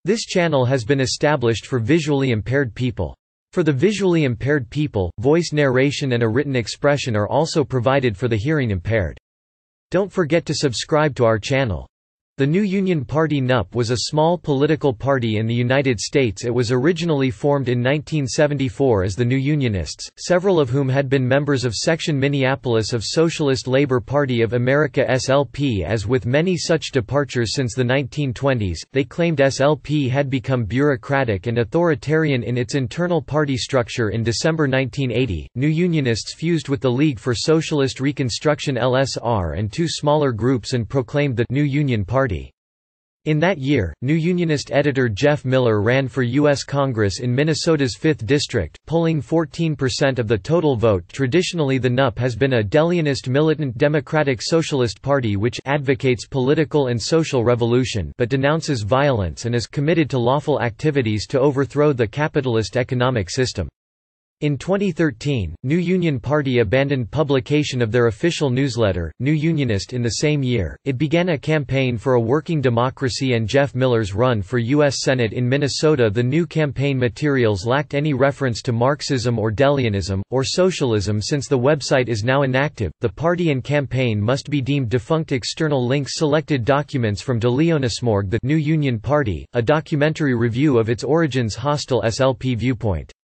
This channel has been established for visually impaired people. For the visually impaired people, voice narration and a written expression are also provided for the hearing impaired. Don't forget to subscribe to our channel. The new Union Party NUP was a small political party in the United States. It was originally formed in 1974 as the New Unionists, several of whom had been members of Section Minneapolis of Socialist Labor Party of America SLP. As with many such departures since the 1920s, they claimed SLP had become bureaucratic and authoritarian in its internal party structure. In December 1980, New Unionists fused with the League for Socialist Reconstruction LSR and two smaller groups and proclaimed the New Union Party. In that year, New Unionist editor Jeff Miller ran for U.S. Congress in Minnesota's 5th District, polling 14% of the total vote. Traditionally, the NUP has been a DeLeonist militant democratic socialist party which advocates political and social revolution but denounces violence and is committed to lawful activities to overthrow the capitalist economic system. In 2013, New Union Party abandoned publication of their official newsletter, New Unionist. In the same year, it began a campaign for a working democracy and Jeff Miller's run for U.S. Senate in Minnesota. The new campaign materials lacked any reference to Marxism or DeLeonism, or socialism. Since the website is now inactive, the party and campaign must be deemed defunct. External links: selected documents from DeLeonist. The New Union Party, a documentary review of its origins. Hostile SLP viewpoint.